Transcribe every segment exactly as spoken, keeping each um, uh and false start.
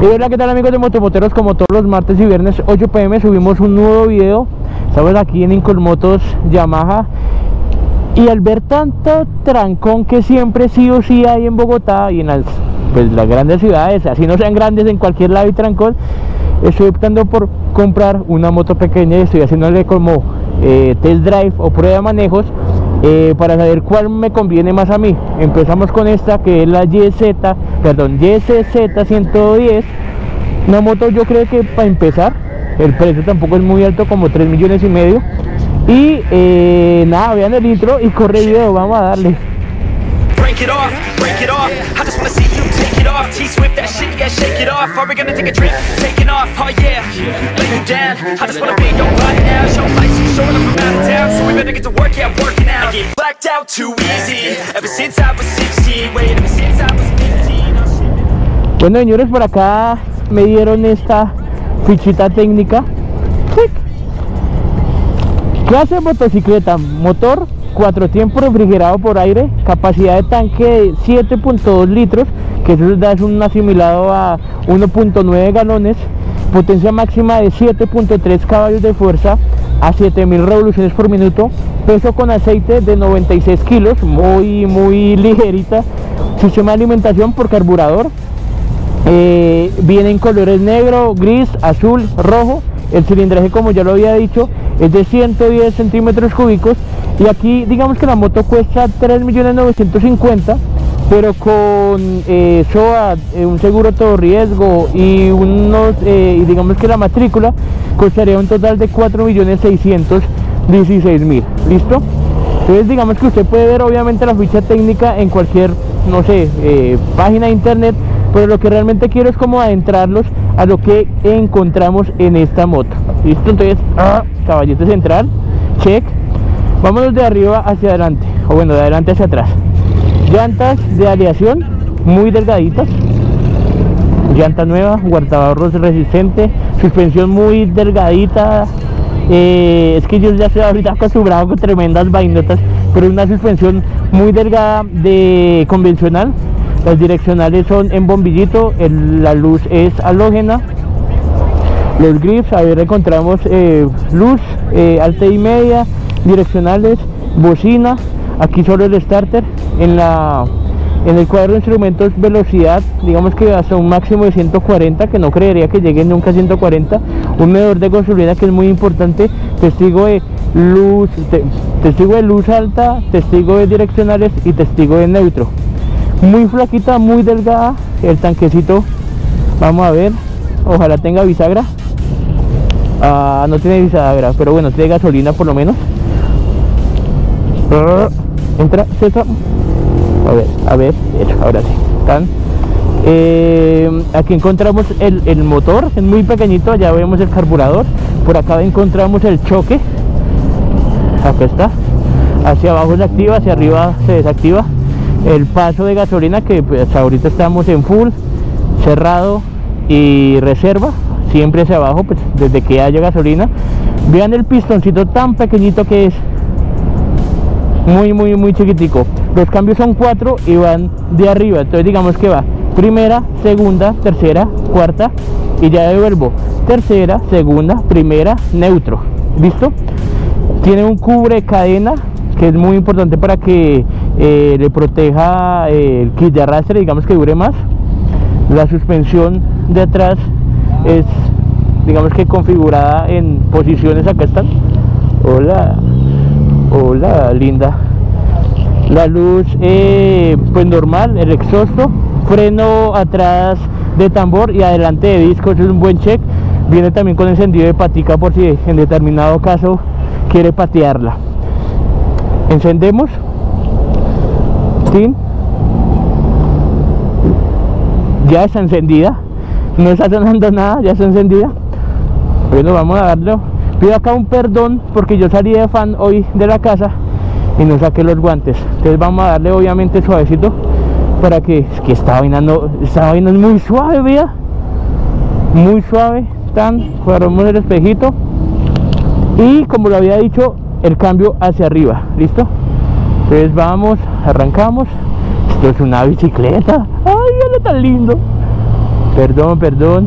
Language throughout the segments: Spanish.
Y hola, ¿qué tal amigos de Motomoteros? Como todos los martes y viernes ocho p m subimos un nuevo video. Estamos aquí en Incolmotos Yamaha. Y al ver tanto trancón que siempre sí o sí hay en Bogotá y en las, pues, las grandes ciudades, así no sean grandes, en cualquier lado hay trancón, estoy optando por comprar una moto pequeña y estoy haciéndole como eh, test drive o prueba de manejos eh, para saber cuál me conviene más a mí. Empezamos con esta, que es la Y Z, perdón, Y S Z ciento diez. Una moto, yo creo que para empezar, el precio tampoco es muy alto, como tres millones y medio. Y eh, nada, vean el intro y corre video, vamos a darle. Break it off, break it off. I just wanna see you take it off. T-Swift, that shit, yeah, shake it off. Are we gonna take a trip? Taking off, oh yeah. Lay you down. I just wanna be your body now. Show license, showing up from out of town. So we better get to work, yeah, working out. I get blacked out too easy. Ever since I was sixteen. Wait, ever since I was fifteen. Bueno, señores, por acá me dieron esta fichita técnica. Clase motocicleta, motor cuatro tiempos, refrigerado por aire, capacidad de tanque de siete punto dos litros, que eso da un asimilado a uno punto nueve galones, potencia máxima de siete punto tres caballos de fuerza a siete mil revoluciones por minuto, peso con aceite de noventa y seis kilos, muy muy ligerita, sistema de alimentación por carburador, eh, viene en colores negro, gris, azul, rojo. El cilindraje, como ya lo había dicho, es de ciento diez centímetros cúbicos. Y aquí digamos que la moto cuesta tres millones novecientos cincuenta mil, pero con eh, S O A, eh, un seguro todo riesgo y unos eh, y digamos que la matrícula costaría un total de cuatro millones seiscientos dieciséis mil. ¿Listo? Entonces digamos que usted puede ver obviamente la ficha técnica en cualquier, no sé, eh, página de internet, pero lo que realmente quiero es como adentrarlos a lo que encontramos en esta moto. ¿Listo? Entonces, ah, caballete central, check. Vámonos de arriba hacia adelante, o bueno, de adelante hacia atrás. Llantas de aleación muy delgaditas, llanta nueva, guardabarros resistente, suspensión muy delgadita. Eh, es que yo ya estoy ahorita acostumbrado con tremendas vainotas, pero es una suspensión muy delgada de convencional. Las direccionales son en bombillito, el, la luz es halógena. Los grips, a ver, encontramos eh, luz, eh, alta y media, direccionales, bocina. Aquí solo el starter. En la en el cuadro de instrumentos, velocidad, digamos que hasta un máximo de ciento cuarenta, que no creería que llegue nunca a ciento cuarenta. Un medidor de gasolina, que es muy importante. Testigo de luz, te, testigo de luz alta, testigo de direccionales y testigo de neutro. Muy flaquita, muy delgada. El tanquecito, vamos a ver, ojalá tenga bisagra. Ah, no tiene bisagra, pero bueno, tiene gasolina por lo menos. Entra, César. A ver, a ver, eso, ahora sí. Tan. Eh, aquí encontramos el, el motor, es muy pequeñito. Allá vemos el carburador. Por acá encontramos el choque. Acá está. Hacia abajo se activa, hacia arriba se desactiva. El paso de gasolina, que pues ahorita estamos en full, cerrado y reserva, siempre hacia abajo, pues desde que haya gasolina. Vean el pistoncito tan pequeñito que es, muy muy muy chiquitico. Los cambios son cuatro y van de arriba, entonces digamos que va primera, segunda, tercera, cuarta y ya devuelvo tercera, segunda, primera, neutro. ¿Listo? Tiene un cubre cadena, que es muy importante para que eh, le proteja eh, el kit de arrastre, digamos que dure más. La suspensión de atrás es, digamos que configurada en posiciones, acá están. Hola, hola linda. La luz eh, pues normal, el exhausto, freno atrás de tambor y adelante de disco, eso es un buen check. Viene también con encendido de patica por si en determinado caso quiere patearla. Encendemos. ¿Sí? Ya está encendida. No está sonando nada, ya está encendida. Bueno, vamos a darle. Pido acá un perdón porque yo salí de fan hoy de la casa y no saqué los guantes. Entonces vamos a darle obviamente suavecito para que... Es que esta vaina no... Esta vaina es muy suave, vea. Muy suave. Tan, cerramos el espejito. Y como lo había dicho, el cambio hacia arriba. ¿Listo? Entonces vamos, arrancamos. Esto es una bicicleta. Ay, mira tan lindo. Perdón, perdón.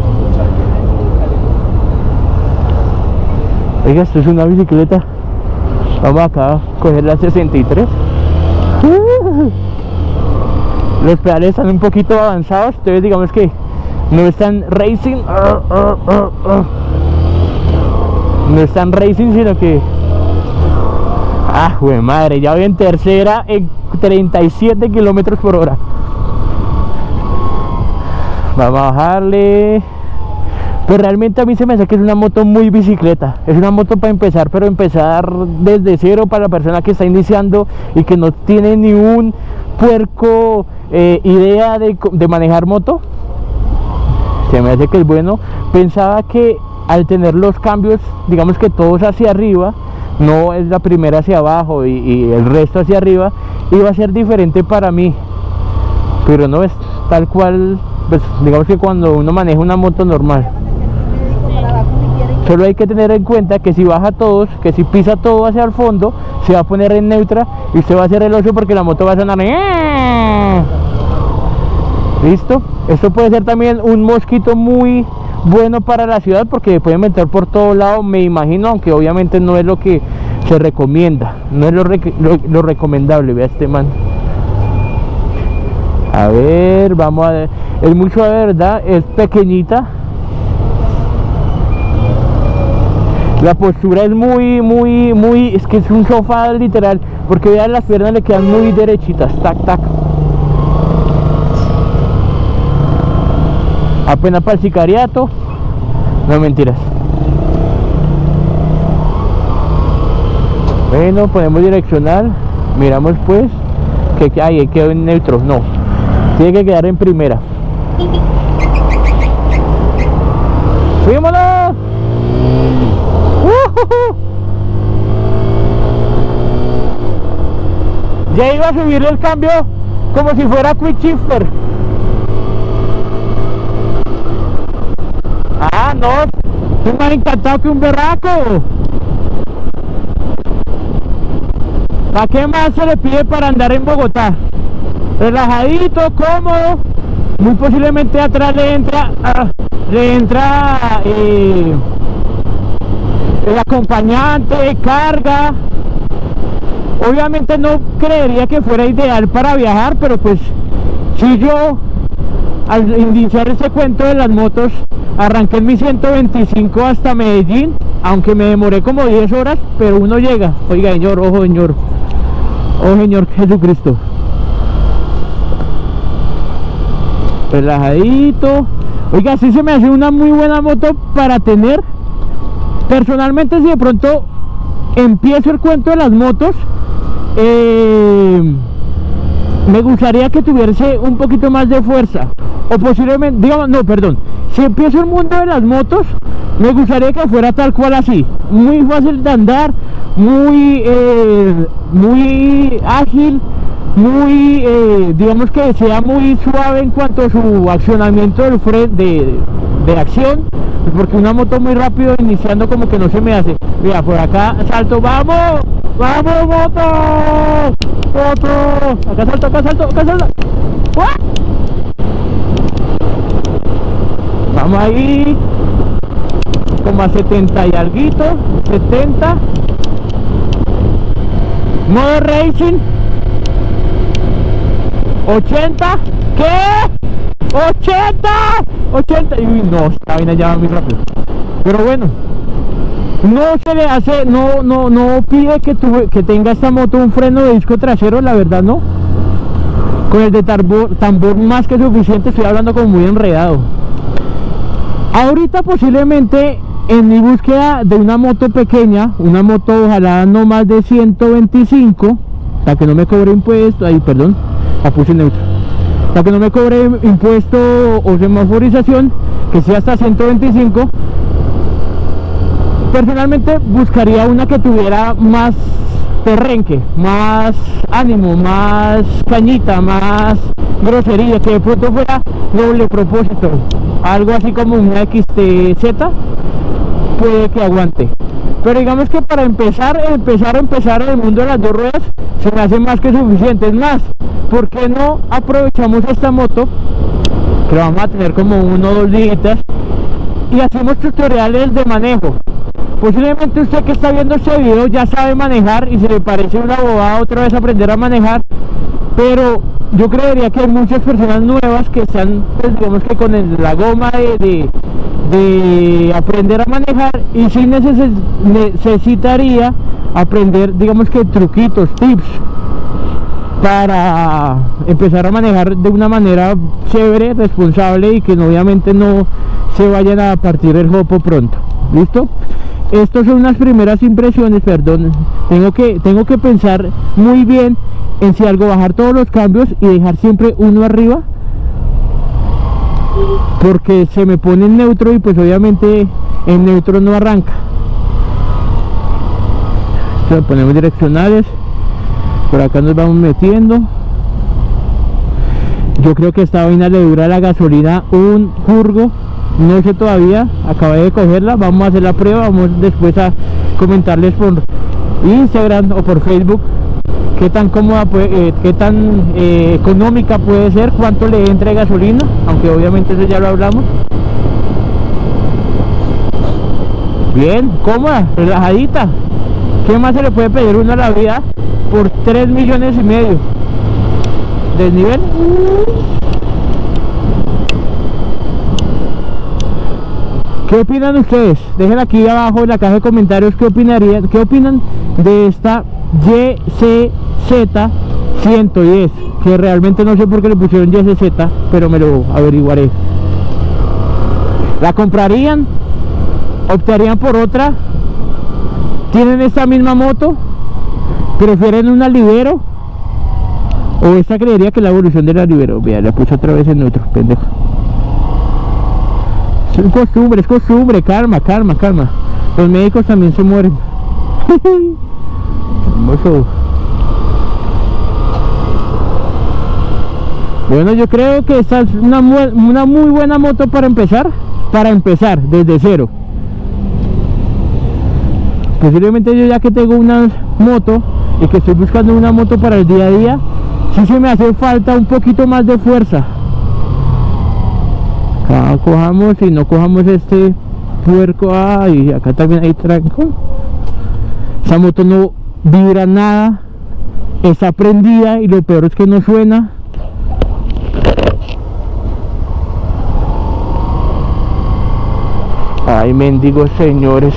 Oiga, esto es una bicicleta. Vamos acá a coger la sesenta y tres. Uh, los pedales están un poquito avanzados, entonces digamos que no están racing. Uh, uh, uh, uh. No están racing, sino que... Ah, güey, madre, ya voy en tercera en treinta y siete kilómetros por hora. Vamos a bajarle. Pues realmente a mí se me hace que es una moto muy bicicleta. Es una moto para empezar, pero empezar desde cero para la persona que está iniciando y que no tiene ni un puerco eh, idea de, de manejar moto. Se me hace que es bueno. Pensaba que al tener los cambios, digamos que todos hacia arriba, no es la primera hacia abajo y, y el resto hacia arriba, iba a ser diferente para mí, pero no es tal cual, pues digamos que cuando uno maneja una moto normal. Solo hay que tener en cuenta que si baja todos, que si pisa todo hacia el fondo, se va a poner en neutra y usted va a hacer el oso porque la moto va a sonar. ¿Listo? Esto puede ser también un mosquito muy bueno para la ciudad porque puede meter por todo lado, me imagino, aunque obviamente no es lo que se recomienda, no es lo, rec lo, lo recomendable. Vea este man. A ver, vamos a ver. Es muy suave, ¿verdad? Es pequeñita. La postura es muy, muy, muy... Es que es un sofá literal, porque vean, las piernas le quedan muy derechitas. Tac, tac. Apenas para el sicariato. No, mentiras. Bueno, ponemos direccional. Miramos pues que ay, quedó en neutro. No, tiene que quedar en primera. ¡Subímonos! ¡Uh-huh! Ya iba a subir el cambio como si fuera quick shifter. Ah, no, soy más encantado que un berraco. ¿Para qué más se le pide para andar en Bogotá? Relajadito, cómodo. Muy posiblemente atrás le entra uh, le entra eh, el acompañante, carga. Obviamente no creería que fuera ideal para viajar, pero pues si yo al iniciar ese cuento de las motos arranqué en mi ciento veinticinco hasta Medellín, aunque me demoré como diez horas, pero uno llega. Oiga, señor, ojo, señor, oh Señor Jesucristo. Relajadito. Oiga, sí se me hace una muy buena moto para tener. Personalmente, si de pronto empiezo el cuento de las motos, eh, me gustaría que tuviese un poquito más de fuerza, o posiblemente, digamos, no, perdón, si empiezo el mundo de las motos, me gustaría que fuera tal cual así, muy fácil de andar, muy eh, muy ágil, muy eh, digamos que sea muy suave en cuanto a su accionamiento del freno de, de acción, porque una moto muy rápido iniciando como que no se me hace. Mira, por acá salto, vamos, vamos moto, moto, acá salto, acá salto, acá salto. ¡Uah! Vamos ahí, como a setenta y alguito, setenta. Modo racing. ochenta. ¿Qué? ochenta. ochenta. Uy, no, esta vaina ya va muy rápido. Pero bueno, no se le hace, no, no, no pide que, tuve, que tenga esta moto un freno de disco trasero, la verdad no. Con el de tambor, tambor más que suficiente, estoy hablando como muy enredado. Ahorita posiblemente en mi búsqueda de una moto pequeña, una moto ojalá no más de ciento veinticinco, para que no me cobre impuesto, ahí perdón, la puse neutro, para que no me cobre impuesto o semaforización, que sea hasta ciento veinticinco. Personalmente buscaría una que tuviera más perrenque, más ánimo, más cañita, más grosería, que de pronto fuera doble propósito, algo así como una X T Z, puede que aguante. Pero digamos que para empezar, empezar a empezar en el mundo de las dos ruedas, se me hace más que suficiente. Es más, ¿por qué no aprovechamos esta moto que lo vamos a tener como uno o dos días, y hacemos tutoriales de manejo. Posiblemente usted que está viendo este video ya sabe manejar y se le parece una bobada otra vez aprender a manejar, pero yo creería que hay muchas personas nuevas que están, pues, digamos que con el, la goma de, de, de aprender a manejar, y sí neces necesitaría aprender, digamos que truquitos, tips para empezar a manejar de una manera chévere, responsable, y que no, obviamente no se vayan a partir el jopo pronto. ¿Listo? Estas son unas primeras impresiones, perdón. Tengo que, tengo que pensar muy bien en si algo, bajar todos los cambios y dejar siempre uno arriba, porque se me pone en neutro y pues obviamente en neutro no arranca. Entonces ponemos direccionales, por acá nos vamos metiendo. Yo creo que esta vaina le dura a la gasolina un jurgo. No sé todavía, acabé de cogerla, vamos a hacer la prueba, vamos después a comentarles por Instagram o por Facebook qué tan cómoda puede, eh, qué tan eh, económica puede ser, cuánto le entra de gasolina, aunque obviamente eso ya lo hablamos. Bien, cómoda, relajadita. ¿Qué más se le puede pedir uno a la vida por tres millones y medio? Desnivel. ¿Qué opinan ustedes? Dejen aquí abajo en la caja de comentarios qué opinarían, qué opinan de esta Y C Z ciento diez, que realmente no sé por qué le pusieron Y C Z, pero me lo averiguaré. ¿La comprarían? ¿Optarían por otra? ¿Tienen esta misma moto? ¿Prefieren una Libero? ¿O esta creería que es la evolución de la Libero? Vea, la puse otra vez en neutro, pendejo. Es costumbre, es costumbre, calma, calma, calma. Los médicos también se mueren. Hermoso. Bueno, yo creo que esta es una, una muy buena moto para empezar. Para empezar, desde cero. Posiblemente yo, ya que tengo una moto y que estoy buscando una moto para el día a día, sí se me hace falta un poquito más de fuerza. Acá cojamos y no cojamos este puerco. Ay, acá también hay tranco. Esa moto no vibra nada, está prendida y lo peor es que no suena. Ay, mendigos señores.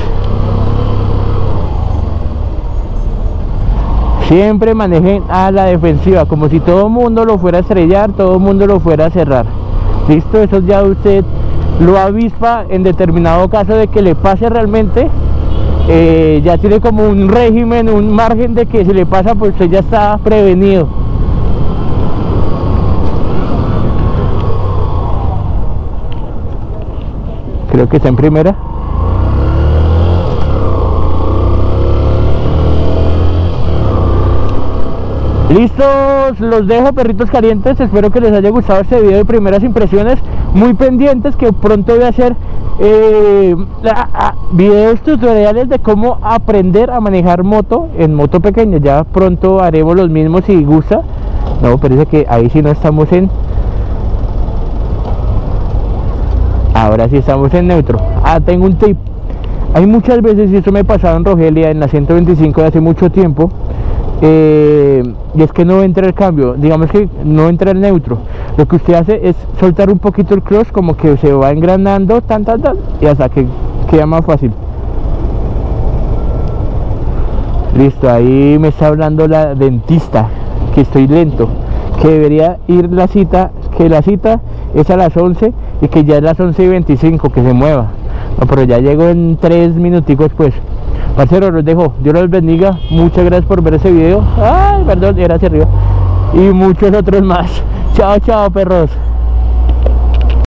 Siempre manejen a la defensiva, como si todo el mundo lo fuera a estrellar, todo el mundo lo fuera a cerrar. Listo, eso ya usted lo avispa en determinado caso de que le pase realmente. Eh, ya tiene como un régimen, un margen de que si le pasa, pues usted ya está prevenido. Creo que está en primera. Listos, los dejo, perritos calientes. Espero que les haya gustado este video de primeras impresiones. Muy pendientes que pronto voy a hacer eh, a, a, videos tutoriales de cómo aprender a manejar moto en moto pequeña. Ya pronto haremos los mismos si gusta. No, parece que ahí sí no estamos en... Ahora sí estamos en neutro. Ah, tengo un tip. Hay muchas veces, y esto me pasaba en Rogelia, en la ciento veinticinco de hace mucho tiempo, eh, y es que no entra el cambio, digamos que no entra el neutro. Lo que usted hace es soltar un poquito el clutch, como que se va engranando, tan, tan, tan, y hasta que queda más fácil. Listo, ahí me está hablando la dentista, que estoy lento, que debería ir la cita, que la cita es a las once y que ya es las once y veinticinco, que se mueva. No, pero ya llego en tres minuticos pues. Parcero, los dejo, Dios los bendiga, muchas gracias por ver ese video. Ay, perdón, era hacia arriba. Y muchos otros más. Chao, chao, perros.